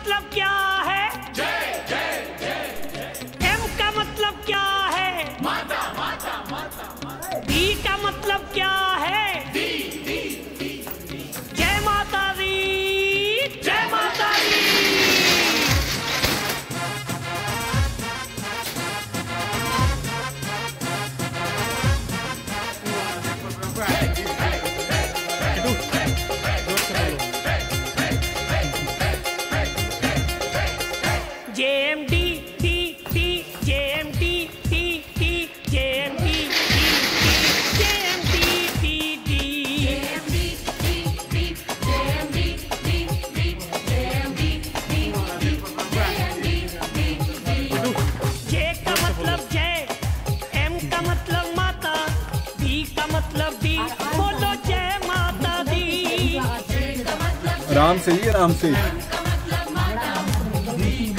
मतलब क्या है? जय जय जय। एम का मतलब क्या है? माता माता माता। डी का मतलब क्या है? दी दी दी। जय माता दी, जय माता दी। JMD D D JMD D D JMD D JMD D D JMD दी दी। JMD दी दी। JMD दी दी। JMD दी दी। J का मतलब जय, M का मतलब माता, D का मतलब दी, बोलो जय माता दी। आराम से जी, आराम से। का मतलब माता। दी